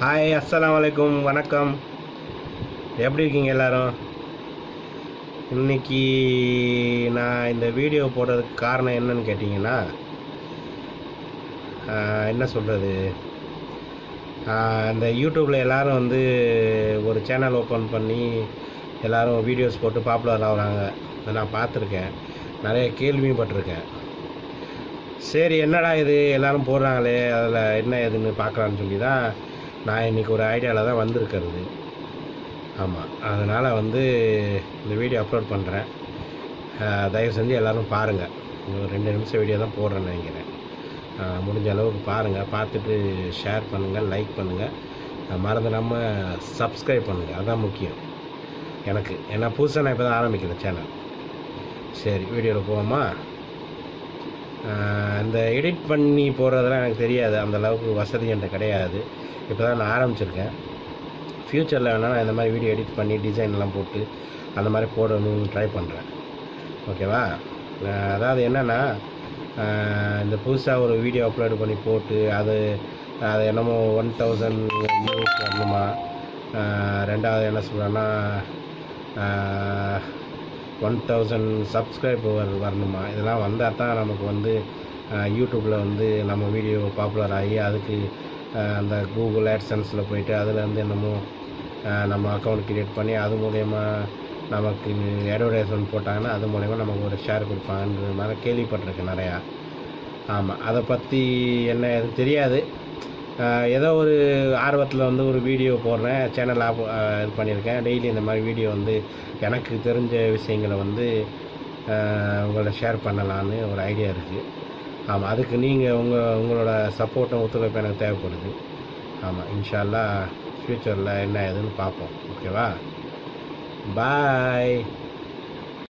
Hi, அஸ்ஸலாமு அலைக்கும், வணக்கம். எப்படி இருக்கீங்க எல்லாரும்? இன்னைக்கு நான் இந்த வீடியோ போடுறதுக்கு காரணம் என்னன்னு கேட்டிங்கன்னா, என்ன சொல்கிறது, இந்த யூடியூப்பில் எல்லாரும் வந்து ஒரு சேனல் ஓப்பன் பண்ணி எல்லாரும் வீடியோஸ் போட்டு பாப்புலர் ஆகுறாங்க. அதை நான் பார்த்துருக்கேன், நிறைய கேள்வியும் பட்டிருக்கேன். சரி, என்னடா இது எல்லாரும் போடுறாங்களே, அதில் என்ன ஏதுன்னு பார்க்கலான்னு சொல்லி தான் நான் இன்றைக்கி ஒரு ஐடியாவில் தான் வந்திருக்கிறது. ஆமாம், அதனால் வந்து இந்த வீடியோ அப்லோட் பண்ணுறேன். தயவு செஞ்சு எல்லோரும் பாருங்கள். ஒரு 2 நிமிஷம் வீடியோ தான் போடுறேன்னு நினைக்கிறேன். முடிஞ்ச அளவுக்கு பாருங்கள், பார்த்துட்டு ஷேர் பண்ணுங்கள், லைக் பண்ணுங்கள், மறந்துடாமல் சப்ஸ்கிரைப் பண்ணுங்கள். அதுதான் முக்கியம் எனக்கு. ஏன்னா புதுசாக நான் இப்போ தான் ஆரம்பிக்கிறேன் சேனல். சரி, வீடியோவில் போவோமா? இந்த எடிட் பண்ணி போடுறதெல்லாம் எனக்கு தெரியாது, அந்தளவுக்கு வசதி என்கிட்ட கிடையாது. இப்போ தான் நான் ஆரம்பிச்சிருக்கேன். ஃப்யூச்சரில் வேணால் நான் இந்த மாதிரி வீடியோ எடிட் பண்ணி டிசைன்லாம் போட்டு அந்த மாதிரி போடணும்னு ட்ரை பண்ணுறேன். ஓகேவா? அதாவது என்னென்னா, இந்த புதுசாக ஒரு வீடியோ அப்லோடு பண்ணி போட்டு அது என்னமோ 1000 வியூஸ் வரணுமா, ரெண்டாவது என்ன சொல்கிறேன்னா 1000 சப்ஸ்கிரைபர் வரணுமா. இதெல்லாம் வந்தால் தான் நமக்கு வந்து யூடியூப்பில் வந்து நம்ம வீடியோ பாப்புலர் ஆகி அதுக்கு அந்த கூகுள் ஆட்சன்ஸில் போயிட்டு அதுலேருந்து என்னமோ நம்ம அக்கௌண்ட் க்ரியேட் பண்ணி அது மூலயமா நமக்கு அட்வர்டைஸ்மெண்ட் போட்டாங்கன்னா அது மூலயமா நமக்கு ஒரு ஷேர் கொடுப்பாங்கன்ற மாதிரி கேள்விப்பட்டிருக்கேன் நிறையா. ஆமாம், அதை பற்றி என்ன எதுவும் தெரியாது. ஏதோ ஒரு ஆர்வத்தில் வந்து ஒரு வீடியோ போடுறேன், சேனல் இது பண்ணியிருக்கேன். டெய்லி இந்த மாதிரி வீடியோ வந்து எனக்கு தெரிஞ்ச விஷயங்களை வந்து உங்களோட ஷேர் பண்ணலான்னு ஒரு ஐடியா இருக்குது. ஆமாம், அதுக்கு நீங்கள் உங்களோட சப்போர்ட்டும் ஒத்துழைப்பு எனக்கு தேவைப்படுது. ஆமாம், இன்ஷா அல்லாஹ் ஃப்யூச்சரில் என்ன ஏதுன்னு பார்ப்போம். ஓகேவா? பாய்.